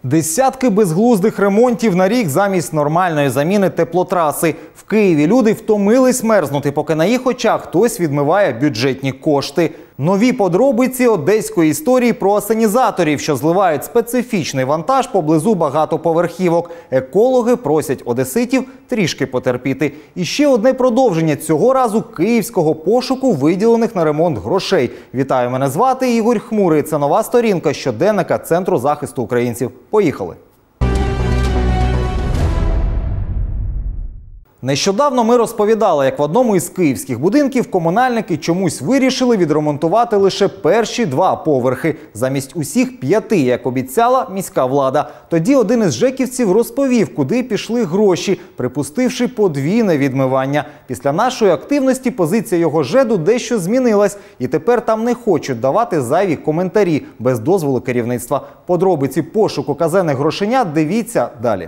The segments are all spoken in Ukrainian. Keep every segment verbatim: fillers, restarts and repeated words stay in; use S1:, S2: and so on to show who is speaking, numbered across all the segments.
S1: Десятки безглуздих ремонтів на рік замість нормальної заміни теплотраси. В Києві люди втомились мерзнути, поки на їх очах хтось відмиває бюджетні кошти. Нові подробиці одеської історії про асенізаторів, що зливають специфічний вантаж поблизу багатоповерхівок. Екологи просять одеситів трішки потерпіти. І ще одне продовження цього разу київського пошуку виділених на ремонт грошей. Вітаю, мене звати Ігор Хмурий. Це нова сторінка щоденника Центру захисту українців. Поїхали! Нещодавно ми розповідали, як в одному із київських будинків комунальники чомусь вирішили відремонтувати лише перші два поверхи, замість усіх п'яти, як обіцяла міська влада. Тоді один із жеківців розповів, куди пішли гроші, припустивши подвійне відмивання. Після нашої активності позиція його ЖЕДу дещо змінилась, і тепер там не хочуть давати зайві коментарі без дозволу керівництва. Подробиці пошуку казенних грошенят дивіться далі.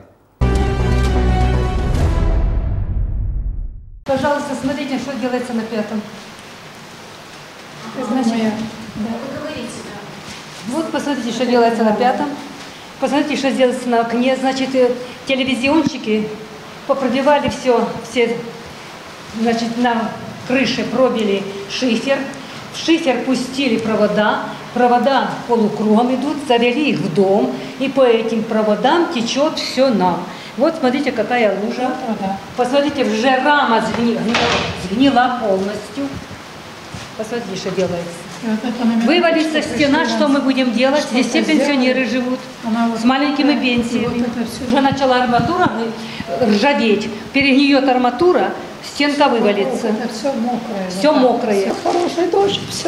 S2: Пожалуйста, смотрите, что делается на пятом. Значит, да. Вот посмотрите, что делается на пятом. Посмотрите, что делается на окне. Значит, телевизионщики попробивали все, все, значит, на крыше пробили шифер. В шифер пустили провода. Провода полукругом идут, завели их в дом. И по этим проводам течет все нам. Вот смотрите, какая лужа. Посмотрите, уже рама сгнила, сгнила полностью. Посмотрите, что делается. Вывалится стена, что мы будем делать? Здесь все пенсионеры живут с маленькими пенсиями. Уже начала арматура ржаветь. Перегниет арматура, стенка вывалится.
S3: Все мокрое.
S2: Все мокрое.
S3: Хороший дождь, все.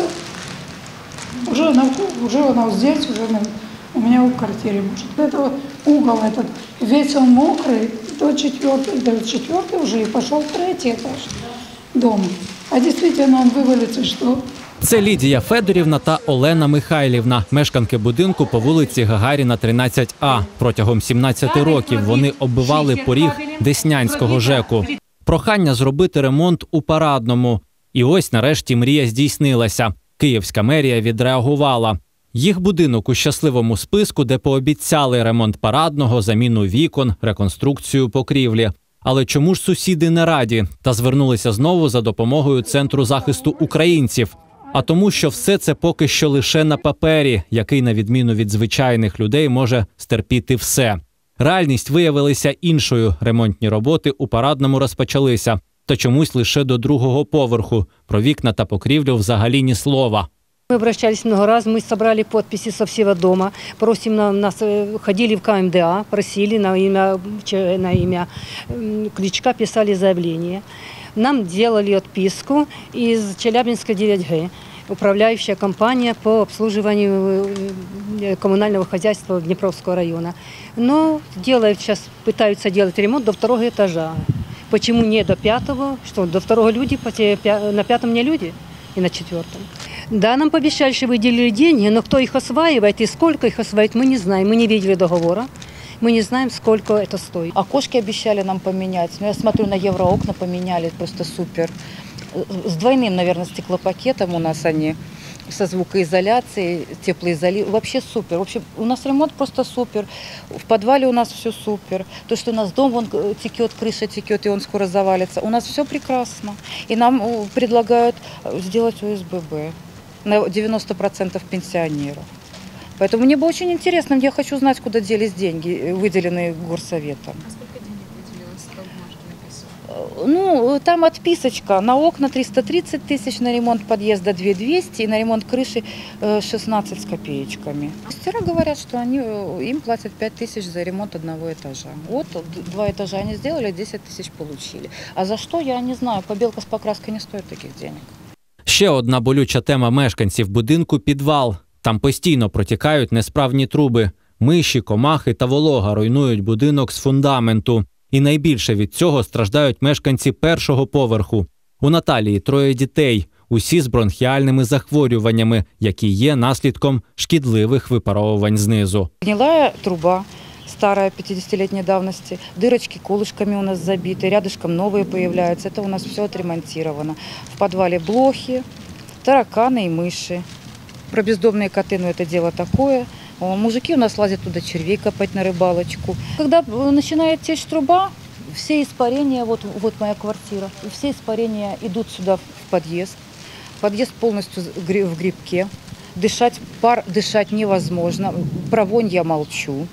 S3: Уже она, уже она здесь, уже на... У меня в квартире, может, это вот угол этот, весь он мокрый, до четвертый, до четвертый уже и пошел в третий этаж дома. А действительно он вывалится, что...
S4: Це Лідія Федорівна та Олена Михайлівна, мешканки будинку по вулиці Гагаріна, тринадцять А. Протягом сімнадцяти років вони оббивали поріг Деснянського ЖЕКу. Прохання зробити ремонт у Парадному. І ось нарешті мрія здійснилася. Київська мерія відреагувала. Їх будинок у щасливому списку, де пообіцяли ремонт Парадного, заміну вікон, реконструкцію покрівлі. Але чому ж сусіди не раді та звернулися знову за допомогою Центру захисту українців? А тому, що все це поки що лише на папері, який, на відміну від звичайних людей, може стерпіти все. Реальність виявилася іншою. Ремонтні роботи у Парадному розпочалися. Та чомусь лише до другого поверху. Про вікна та покрівлю взагалі ні слова.
S2: Мы обращались много раз, мы собрали подписи со всего дома, просим на нас, ходили в ка эм дэ а, просили на имя, на имя Кличка, писали заявление. Нам делали отписку из Челябинска девять Г, управляющая компания по обслуживанию коммунального хозяйства Днепровского района. Но делают сейчас, пытаются делать ремонт до второго этажа. Почему не до пятого? Что, до второго люди, на пятом не люди и на четвертом? Да, нам пообещали, что выделили деньги, но кто их осваивает и сколько их осваивает, мы не знаем. Мы не видели договора, мы не знаем, сколько это стоит.
S5: Окошки обещали нам поменять. Ну, я смотрю, на евроокна поменяли, просто супер. С двойным, наверное, стеклопакетом у нас они, со звукоизоляцией, теплоизоляцией. Вообще супер. В общем, у нас ремонт просто супер. В подвале у нас все супер. То, что у нас дом вон текет, крыша текет, и он скоро завалится. У нас все прекрасно. И нам предлагают сделать о эс бэ бэ на девяносто процентов пенсионеров. Поэтому мне бы очень интересно, я хочу знать, куда делись деньги, выделенные горсоветом.
S6: А сколько денег выделилось по бумажке написано?
S5: Ну, там отписочка. На окна триста тридцать тысяч, на ремонт подъезда две тысячи двести и на ремонт крыши шестнадцать с копеечками. Мастера говорят, что они, им платят пять тысяч за ремонт одного этажа. Вот два этажа они сделали, десять тысяч получили. А за что, я не знаю. Побелка с покраской не стоит таких денег.
S4: Ще одна болюча тема мешканців будинку – підвал. Там постійно протікають несправні труби. Миші, комахи та волога руйнують будинок з фундаменту. І найбільше від цього страждають мешканці першого поверху. У Наталії троє дітей, усі з бронхіальними захворюваннями, які є наслідком шкідливих випаровувань знизу.
S5: Гнилая труба, старая пятидесятилетней давности, дырочки колышками у нас забиты, рядышком новые появляются, это у нас все отремонтировано. В подвале блохи, тараканы и мыши. Про бездомные коты, ну это дело такое. О, мужики у нас лазят туда червей копать на рыбалочку. Когда э, начинает течь труба, все испарения, вот, вот моя квартира, все испарения идут сюда в подъезд. Подъезд полностью в грибке. Дышать, пар дышать невозможно. Про вонь я молчу.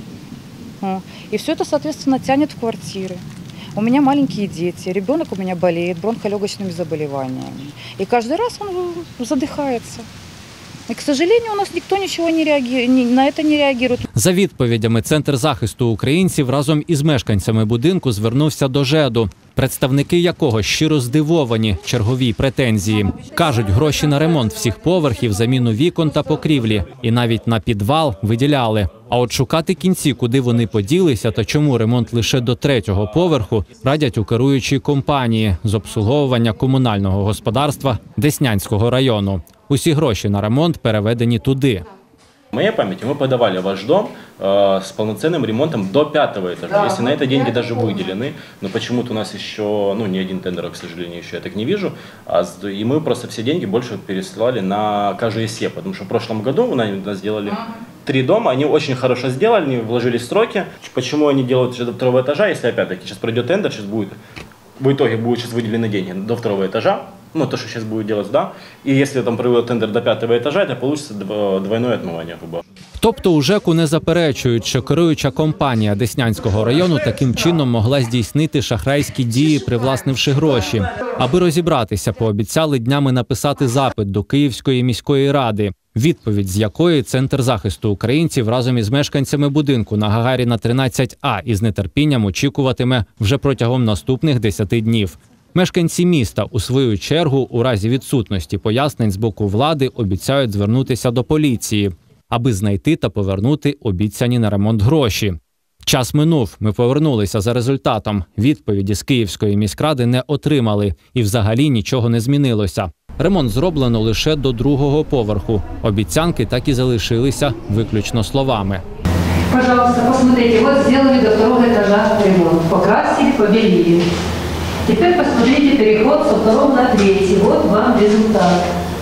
S5: И все это, соответственно, тянет в квартиры. У меня маленькие дети, ребенок у меня болеет бронхолегочными заболеваниями. И каждый раз он задыхается. І, к сожалению, у нас ніхто нічого не реагує, на це не реагує.
S4: За відповідями, Центр захисту українців разом із мешканцями будинку звернувся до ЖЕДу, представники якого щиро здивовані черговій претензії. Кажуть, гроші на ремонт всіх поверхів, заміну вікон та покрівлі і навіть на підвал виділяли. А от шукати кінці, куди вони поділися та чому ремонт лише до третього поверху, радять у керуючій компанії з обслуговування комунального господарства Деснянського району. Усі гроші на ремонт переведені туди.
S7: В моей памяти мы подавали ваш дом э, с полноценным ремонтом до пятого этажа, да, если на это деньги даже выделены. Но почему-то у нас еще, ну, ни один тендер, к сожалению, еще я так не вижу. А, и мы просто все деньги больше переслали на КЖСЕ, потому что в прошлом году у нас сделали три дома, они очень хорошо сделали, они вложили в сроки. Почему они делают до второго этажа, если опять-таки сейчас пройдет тендер, сейчас будет, в итоге будут сейчас выделены деньги до второго этажа. Ну, то, что сейчас будет делать, да. И если там проведут тендер до пятого этажа, это получится двойное отмывание губа.
S4: Тобто у ЖЕКу не заперечують, що керуюча компанія Деснянського району таким чином могла здійснити шахрайські дії, привласнивши гроші. Аби розібратися, пообіцяли днями написати запит до Київської міської ради, відповідь з якої Центр захисту українців разом із мешканцями будинку на Гагаріна тринадцять А із нетерпінням очікуватиме вже протягом наступних десяти днів. Мешканці міста, у свою чергу, у разі відсутності пояснень з боку влади обіцяють звернутися до поліції, аби знайти та повернути обіцяні на ремонт гроші. Час минув, ми повернулися за результатом. Відповіді з Київської міськради не отримали і взагалі нічого не змінилося. Ремонт зроблено лише до другого поверху. Обіцянки так і залишилися виключно словами.
S2: Пожалуйста, посмотрите, вот сделали до второго этажа ремонт, покрасили, побелили. Теперь посмотрите переход со второго на третий. Вот вам результат.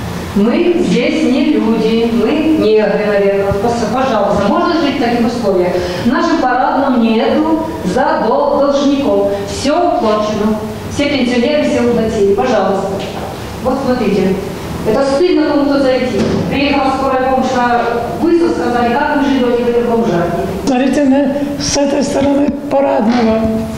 S2: Мы здесь не люди, мы негры, наверное. Пожалуйста, можно жить в таких условиях? В нашем парадном нету за дол должников. Все уплачено. Все пенсионеры, все уплатили. Пожалуйста. Вот смотрите. Это стыдно кому-то зайти. Приехала скорая помощь на вызов, сказали, как вы живете в этом бомжатнике.
S3: Смотрите, с этой стороны парадного.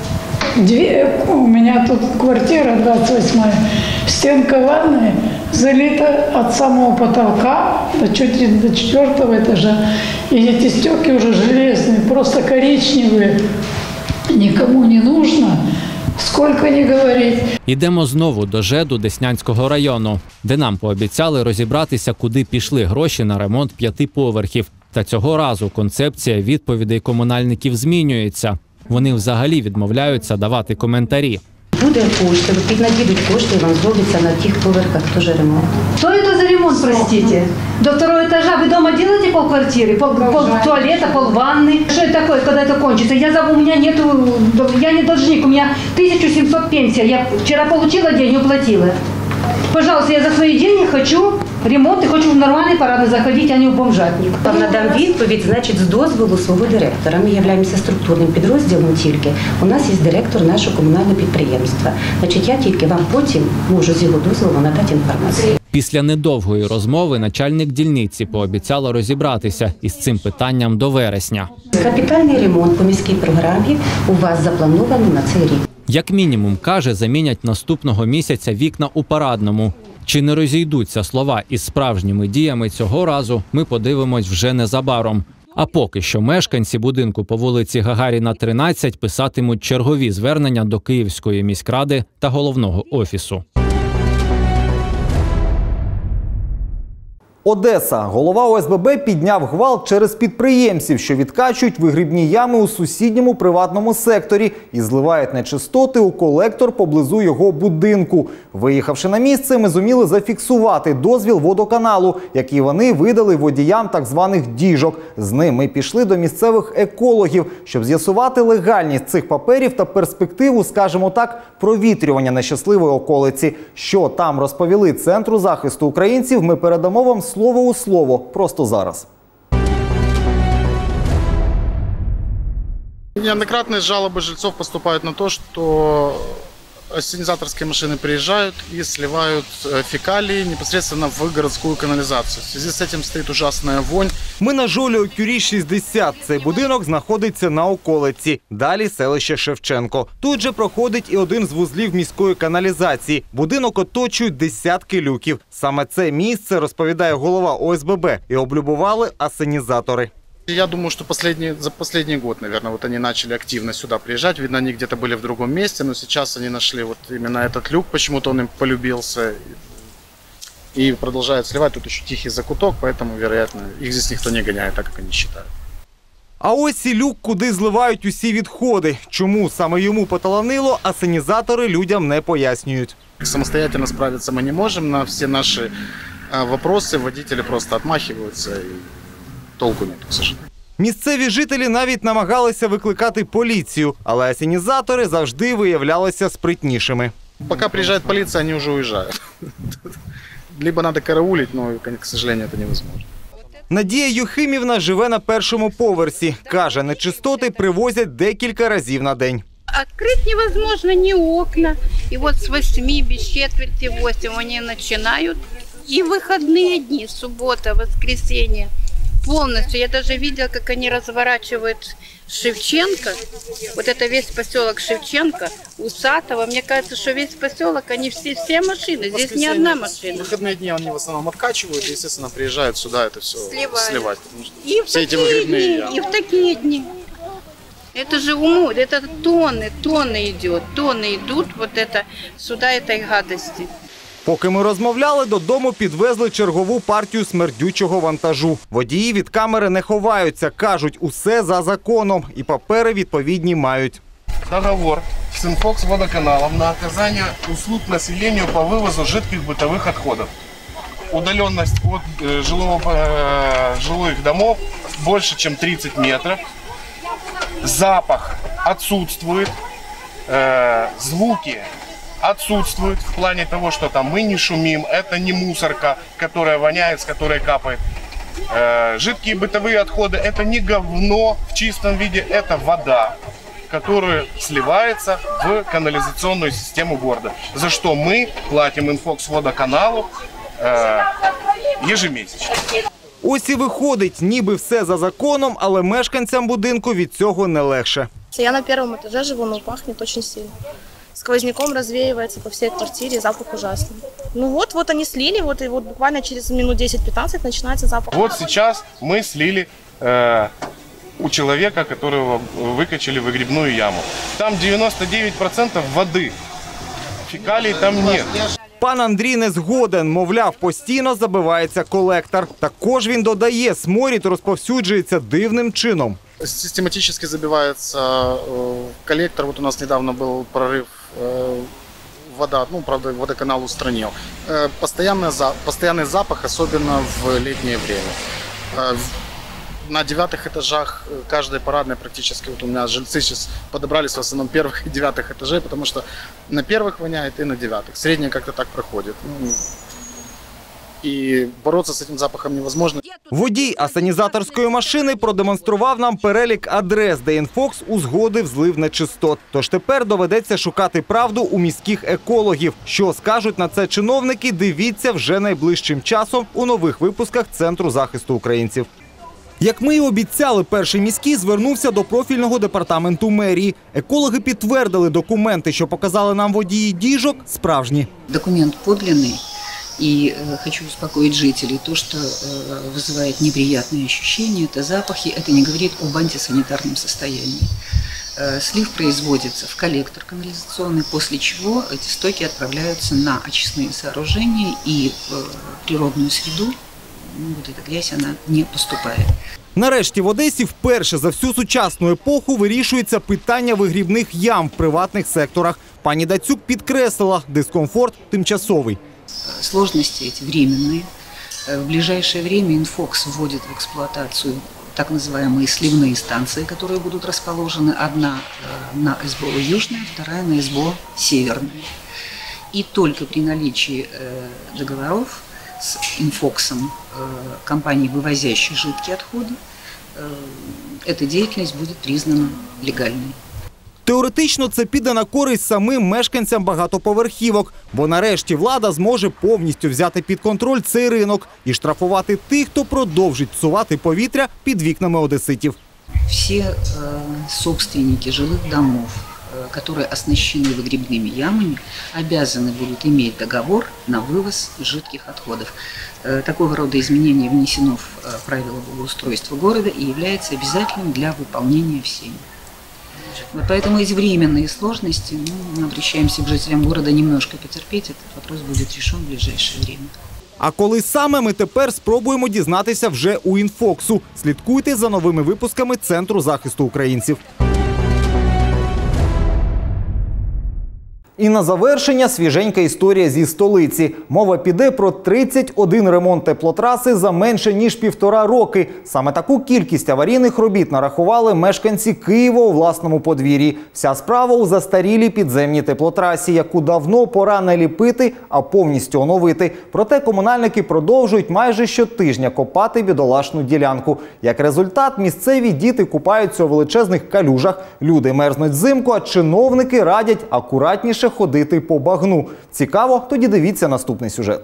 S3: Две, у меня тут квартира двадцать восьмая, стенка ванной залита от самого потолка до чуть ли до четвертого этажа. И эти стекла уже железные, просто коричневые. Никому не нужно, сколько ни говорить.
S4: Ідемо знову до ЖЕДу Деснянського району, де нам пообіцяли розібратися, куди пішли гроші на ремонт п'яти поверхів. Та цього разу концепція відповідей комунальників змінюється. Вони взагалі відмовляються давати коментарі.
S8: Буде кошти, піднадійдуть кошти і вам зробиться на тих поверхах теж ремонт.
S2: Что это за ремонт, простите? До второго этажа вы дома делаете полквартиры, пол, пол туалета, пол ванны? Что это такое, когда это кончится? Я забыл, у меня нету, я не должник, у меня тысяча семьсот пенсия. Я вчера получила день, уплатила. Пожалуйста, я за свои деньги хочу ремонт и хочу в нормальный парадный заходить, а не в бомжатник.
S8: Вам надам відповідь, значить, з дозволу свого директора. Ми являємося структурним підрозділом тільки. У нас є директор нашого комунального підприємства. Значить, я тільки вам потім можу з його дозволу надати інформацію.
S4: Після недовгої розмови начальник дільниці пообіцяла розібратися із цим питанням до вересня.
S8: Капітальний ремонт по міській програмі у вас заплановано на цей рік.
S4: Як мінімум, каже, замінять наступного місяця вікна у парадному. Чи не розійдуться слова із справжніми діями цього разу, ми подивимось вже незабаром. А поки що мешканці будинку по вулиці Гагаріна тринадцять писатимуть чергові звернення до Київської міськради та головного офісу.
S1: Одеса. Голова О С Б Б підняв гвалт через підприємців, що відкачують вигрібні ями у сусідньому приватному секторі і зливають нечистоти у колектор поблизу його будинку. Виїхавши на місце, ми зуміли зафіксувати дозвіл водоканалу, який вони видали водіям так званих діжок. З ним ми пішли до місцевих екологів, щоб з'ясувати легальність цих паперів та перспективу, скажімо так, провітрювання нещасливої околиці. Що там розповіли Центру захисту українців, ми передамо вам слово у слово просто зараз.
S9: Неоднократные жалобы жильцов поступают на то, что ассенизаторские машины приезжают и сливают фекалии непосредственно в городскую канализацию. В связи с этим стоит ужасная вонь.
S1: Ми на Жолі Кюрі шістдесят. Цей будинок знаходиться на околиці. Далі селище Шевченко. Тут же проходить і один з вузлів міської каналізації. Будинок оточують десятки люків. Саме це місце, розповідає голова О С Б Б, і облюбували ассенизаторы.
S9: Я думаю, что последний, за последний год, наверное, вот они начали активно сюда приезжать. Видно, они где-то были в другом месте, но сейчас они нашли вот именно этот люк. Почему-то он им полюбился и продолжают сливать. Тут еще тихий закуток, поэтому, вероятно, их здесь никто не гоняет, так как они считают.
S1: А ось і люк, куди зливають усі відходи. Чому саме йому поталанило, ассенизатори людям не пояснюють.
S9: Самостоятельно справиться мы не можем. На все наши вопросы водители просто отмахиваются и толку нет, к сожалению.
S1: Місцеві жителі навіть намагалися викликати поліцію, але ассенизатори завжди виявлялися спритнішими.
S9: Пока приезжает полиция, они уже уезжают. Либо надо караулить, но, к сожалению, это невозможно.
S1: Надія Юхимівна живе на першому поверсі. Каже, нечистоти привозять декілька разів на день.
S10: Открыть невозможно ни окна. И вот с восьми, без четверти восемь они начинают. И выходные дни, суббота, воскресенье. Полностью. Я даже видела, как они разворачивают Шевченко. Вот это весь поселок Шевченко, Усатого. Мне кажется, что весь поселок, они все, все машины. Здесь не одна машина.
S9: В выходные дни они в основном откачивают и, естественно, приезжают сюда это все
S10: сливать.
S9: сливать.
S10: И в
S9: все эти
S10: такие
S9: выгребные
S10: дни, и в такие дни. Это же уму, это тонны, тонны идет, тонны идут вот это сюда этой гадости.
S1: Поки ми розмовляли, додому підвезли чергову партію смердючого вантажу. Водії від камери не ховаються, кажуть, усе за законом і папери відповідні мають.
S11: Договор с Инфокс-водоканалом на оказание услуг населению по вывозу жидких бытовых отходов. Удаленность от э, жилого, э, жилых домов больше, чем тридцать метров. Запах отсутствует, э, звуки отсутствуют в плане того, что там мы не шумим, это не мусорка, которая воняет, с которой капает. Э, жидкие бытовые отходы – это не говно в чистом виде, это вода, которая сливается в канализационную систему города, за что мы платим Инфокс-водоканалу э, ежемесячно.
S1: Ось і виходить, ніби все за законом, але мешканцям будинку від цього не легше.
S12: Я на первом этаже живу, но пахнет очень сильно. Сквозняком развеивается по всей квартире, запах ужасный. Ну вот, вот они слили, вот и вот буквально через минут десять-пятнадцать начинается запах.
S11: Вот сейчас мы слили э, у человека, которого выкачали в выгребную яму. Там девяносто девять процентов воды, фекалий там нет.
S1: Пан Андрій не згоден, мовляв, постійно забивається колектор. Також він додає, сморід розповсюджується дивним чином.
S9: Систематически забивается коллектор. Вот у нас недавно был прорыв, вода, ну, правда, водоканал устранил. Постоянный, постоянный запах, особенно в летнее время. На девятых этажах каждой парадной практически, вот у меня жильцы сейчас подобрались в основном первых и девятых этажей, потому что на первых воняет и на девятых. Среднее как-то так проходит. І боротися з цим запахом невозможно.
S1: Водій ассенізаторської машини продемонстрував нам перелік адрес, де Інфокс узгодив злив нечистот. Тож тепер доведеться шукати правду у міських екологів. Що скажуть на це чиновники, дивіться вже найближчим часом у нових випусках Центру захисту українців. Як ми і обіцяли, перший міський звернувся до профільного департаменту мерії. Екологи підтвердили, документи, що показали нам водії діжок, справжні.
S13: Документ подлинний. И э, хочу успокоить жителей, то, что э, вызывает неприятные ощущения, это запахи, это не говорит об антисанитарном состоянии. Э, слив производится в коллектор канализационный, после чего эти стоки отправляются на очистные сооружения, и в э, природную среду ну, вот эта грязь, она не поступает.
S1: Нарешті в Одесі вперше за всю сучасну епоху вирішується питання вигрібних ям в приватних секторах. Пані Дацюк підкреслила, дискомфорт тимчасовий.
S13: Сложности эти временные. В ближайшее время Инфокс вводит в эксплуатацию так называемые сливные станции, которые будут расположены одна на эс бэ о Южная, вторая на эс бэ о Северная. И только при наличии договоров с Инфоксом, компанией, вывозящей жидкие отходы, эта деятельность будет признана легальной.
S1: Теоретично це піде на користь самим мешканцям багатоповерхівок, бо нарешті влада зможе повністю взяти під контроль цей ринок і штрафувати тих, хто продовжить псувати повітря під вікнами одеситів.
S13: Все э, собственники жилых домов, э, которые оснащены выгребными ямами, обязаны будут иметь договор на вывоз жидких отходов. Э, такого рода изменение внесено в э, правила благоустройства города и является обязательным для выполнения всеми. Вот поэтому эти временные сложности, ну, мы обращаемся к жителям города немножко потерпеть, этот вопрос будет решен в ближайшее время.
S1: А коли саме, ми тепер спробуємо дізнатися вже у Інфоксу. Слідкуйте за новими випусками Центру захисту українців. І на завершення свіженька історія зі столиці. Мова піде про тридцять один ремонт теплотраси за менше ніж півтора роки. Саме таку кількість аварійних робіт нарахували мешканці Києва у власному подвір'ї. Вся справа у застарілій підземній теплотрасі, яку давно пора не ліпити, а повністю оновити. Проте комунальники продовжують майже щотижня копати бідолашну ділянку. Як результат, місцеві діти купаються у величезних калюжах, люди мерзнуть взимку, а чиновники радять акуратніше ходити по багну. Цікаво? Тоді дивіться наступний сюжет.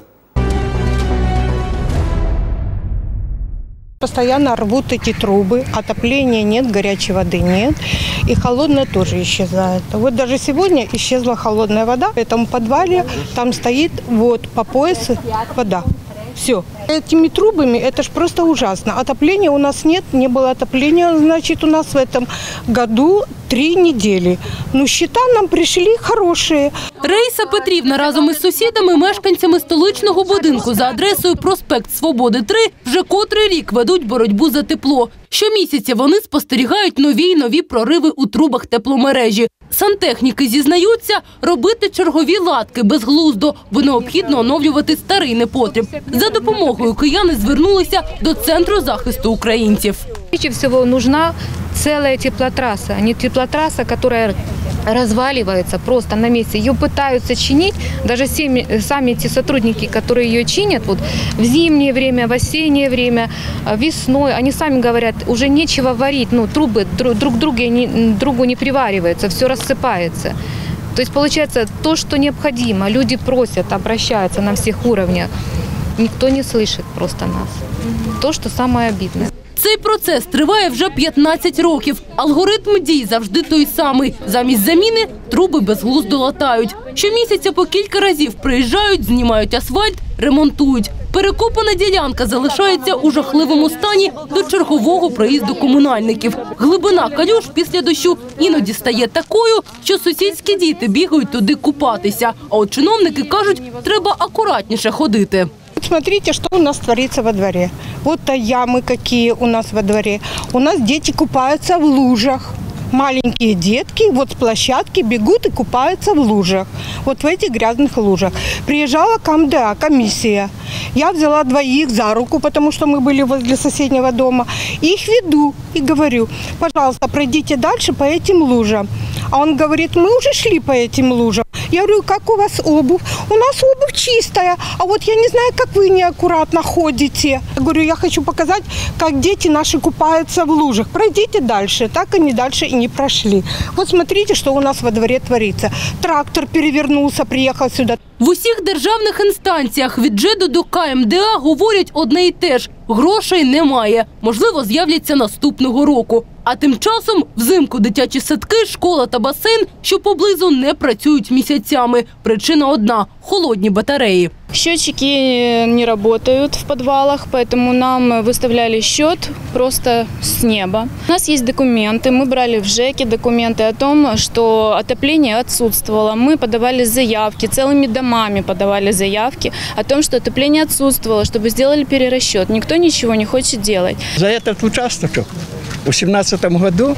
S14: Постоянно рвут эти трубы, отопления нет, горячей воды нет, и холодная тоже исчезает. Вот даже сегодня исчезла холодная вода в этом подвале, там стоит вот по пояс вода. Все. Этими трубами это ж просто ужасно. Отопления у нас нет, не было отопления, значит, у нас в этом году три недели. Ну, счета нам пришли хорошие.
S15: Раїса Петрівна разом із сусідами, мешканцями столичного будинку за адресою проспект Свободи, три, вже котрий рік ведуть боротьбу за тепло. Щомісяця вони спостерігають нові й нові прориви у трубах тепломережі. Сантехніки зізнаються, робити чергові латки безглуздо, бо необхідно оновлювати старий непотріб. За допомогою кияни звернулися до Центру захисту українців.
S16: Прежде всего нужна целая теплотрасса, а не теплотрасса, которая разваливается просто на месте. Ее пытаются чинить, даже сами эти сотрудники, которые ее чинят, вот в зимнее время, в осеннее время, весной, они сами говорят, уже нечего варить, ну, трубы друг друга, другу не привариваются, все рассыпается. То есть получается то, что необходимо, люди просят, обращаются на всех уровнях, никто не слышит просто нас. То, что самое обидное.
S15: Цей процес триває вже п'ятнадцять років. Алгоритм дій завжди той самий. Замість заміни труби безглуздо латають. Щомісяця по кілька разів приїжджають, знімають асфальт, ремонтують. Перекопана ділянка залишається у жахливому стані до чергового приїзду комунальників. Глибина калюж після дощу іноді стає такою, що сусідські діти бігають туди купатися. А от чиновники кажуть, треба акуратніше ходити.
S14: Смотрите, что у нас творится во дворе. Вот ямы какие у нас во дворе. У нас дети купаются в лужах. Маленькие детки вот с площадки бегут и купаются в лужах. Вот в этих грязных лужах. Приезжала КМДА, комиссия. Я взяла двоих за руку, потому что мы были возле соседнего дома. Их веду и говорю, пожалуйста, пройдите дальше по этим лужам. А он говорит, мы уже шли по этим лужам. Я говорю, как у вас обувь? У нас обувь чистая, а вот я не знаю, как вы неаккуратно ходите. Я говорю, я хочу показать, как дети наши купаются в лужах. Пройдите дальше. Так они дальше и не прошли. Вот смотрите, что у нас во дворе творится. Трактор перевернулся, приехал сюда.
S15: В усіх державних інстанціях від ЖЕДу до КМДА говорять одне й те ж – грошей немає. Можливо, з'являться наступного року. А тим часом взимку дитячі садки, школа та басейн, що поблизу, не працюють місяцями. Причина одна – холодні батареї.
S17: Счетчики не работают в подвалах, поэтому нам выставляли счет просто с неба. У нас есть документы, мы брали в ЖЭКе документы о том, что отопление отсутствовало. Мы подавали заявки, целыми домами подавали заявки о том, что отопление отсутствовало, чтобы сделали перерасчет. Никто ничего не хочет делать.
S18: За этот участок в две тысячи семнадцатом году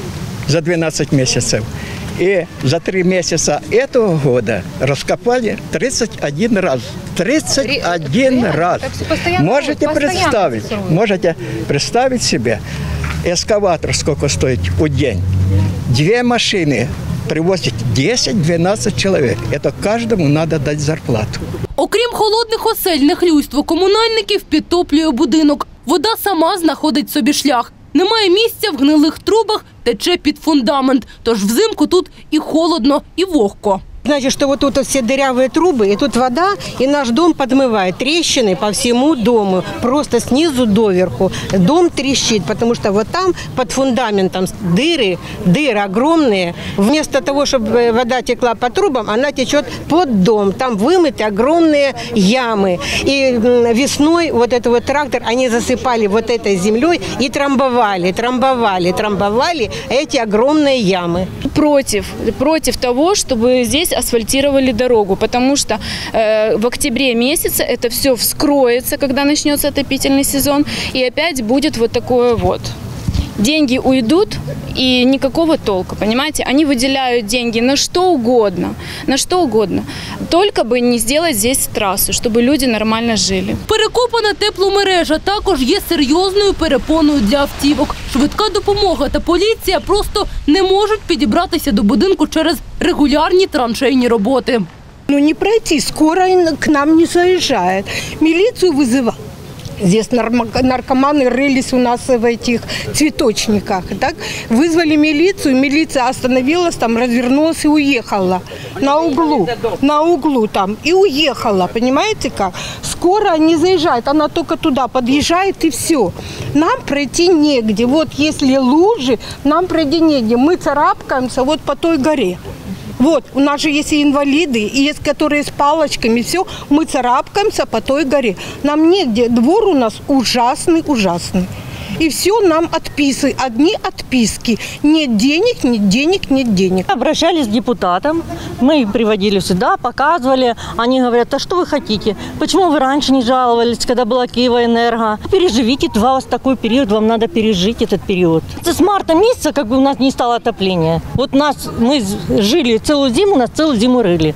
S18: за двенадцать месяцев и за три месяца этого года раскопали тридцать один раз. тридцать один раз. Можете представить, можете представить себе, эскаватор сколько стоит в день? Две машины привозят десять-двенадцать человек. Это каждому надо дать зарплату.
S15: Окрім холодних осель, нехлюйство комунальників підтоплює будинок. Вода сама знаходить собі шлях. Немає місця в гнилих трубах, тече під фундамент. Тож взимку тут і холодно, і вогко.
S14: Значит, что вот тут все дырявые трубы, и тут вода, и наш дом подмывает. Трещины по всему дому, просто снизу доверху. Дом трещит, потому что вот там под фундаментом дыры, дыры огромные. Вместо того, чтобы вода текла по трубам, она течет под дом. Там вымыты огромные ямы. И весной вот этот вот трактор, они засыпали вот этой землей и трамбовали, трамбовали, трамбовали эти огромные ямы.
S17: Против, против того, чтобы здесь асфальтировали дорогу, потому что э, в октябре месяце это все вскроется, когда начнется отопительный сезон, и опять будет вот такое вот. Деньги уйдут, и никакого толка, понимаете? Они выделяют деньги на что угодно, на что угодно. Только бы не сделать здесь трассу, чтобы люди нормально жили.
S15: Перекопана тепломережа також є серйозною перепоною для автівок. Швидка допомога та поліція просто не можуть підібратися до будинку через регулярні траншейні роботи.
S14: Ну не пройти, скорая к нам не заезжает. Милицию вызывают. Здесь наркоманы рылись у нас в этих цветочниках. Так? Вызвали милицию, милиция остановилась, там развернулась и уехала. На углу, на углу там. И уехала, понимаете как? Скоро не заезжает, она только туда подъезжает и все. Нам пройти негде. Вот если лужи, нам пройти негде. Мы царапкаемся вот по той горе. Вот, у нас же есть и инвалиды, и есть которые с палочками, все, мы царапкаемся по той горе. Нам негде, двор у нас ужасный, ужасный. И все нам отписы, одни отписки. Нет денег, нет денег, нет денег.
S19: Обращались к депутатам, мы их приводили сюда, показывали. Они говорят, а что вы хотите? Почему вы раньше не жаловались, когда была Киевэнерго? Переживите, два у вас такой период, вам надо пережить этот период. С марта месяца как бы у нас не стало отопления. Вот нас, мы жили целую зиму, нас целую зиму рыли.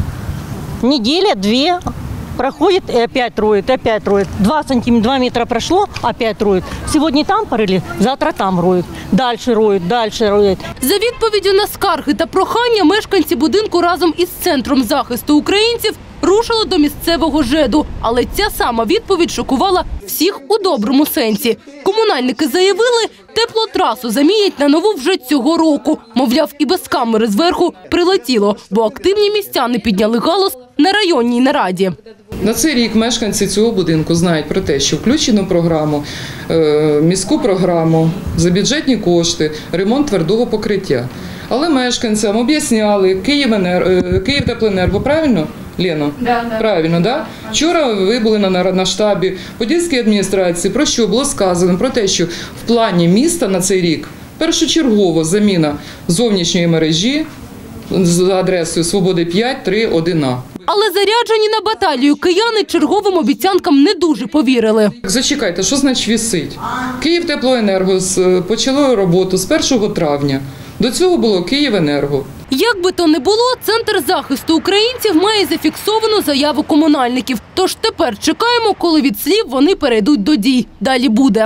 S19: Неделя, две. Проходит и опять роет, и опять роет. Два сантиметра, два метра прошло, опять роет. Сегодня там порыли, завтра там роют. Дальше роют, дальше роют.
S15: За відповіддю на скарги та прохання мешканці будинку разом із Центром захисту українців рушили до місцевого ЖЕДу. Але ця сама відповідь шокувала всіх у доброму сенсі. Комунальники заявили, теплотрасу замінять на нову вже цього року. Мовляв, і без камери зверху прилетіло, бо активні містяни підняли галас на районній нараді.
S20: На цей рік мешканці цього будинку знають про те, що включено програму, міську програму, за бюджетні кошти, ремонт твердого покриття. Але мешканцям об'ясняли, Київтеплоенерго, правильно, Лено? Да, да. Правильно, да? Вчора ви були на, на штабі Подільської адміністрації, про що було сказано? Про те, що в плані міста на цей рік першочергово заміна зовнішньої мережі за адресою Свободи п'ять, три, один А.
S15: Але заряджені на баталію кияни черговим обіцянкам не дуже повірили.
S20: Зачекайте, що значить вісить? Київтеплоенерго почало роботу з першого травня. До цього було Київенерго.
S15: Як би то не було, Центр захисту українців має зафіксовану заяву комунальників. Тож тепер чекаємо, коли від слів вони перейдуть до дій. Далі буде.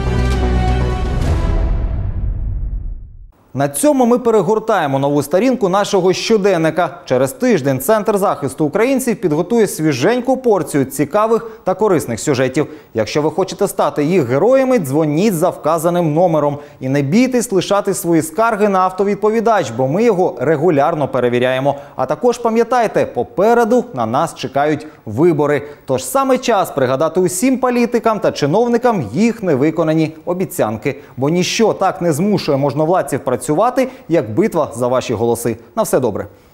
S1: На цьому ми перегортаємо нову сторінку нашого щоденника. Через тиждень Центр захисту українців підготує свіженьку порцію цікавих та корисних сюжетів. Якщо ви хочете стати їх героями, дзвоніть за вказаним номером. І не бійтесь лишати свої скарги на автовідповідач, бо ми його регулярно перевіряємо. А також пам'ятайте, попереду на нас чекають вибори. Тож саме час пригадати усім політикам та чиновникам їх невиконані обіцянки. Бо ніщо так не змушує можновладців працювати, як битва за ваші голоси. На все добре.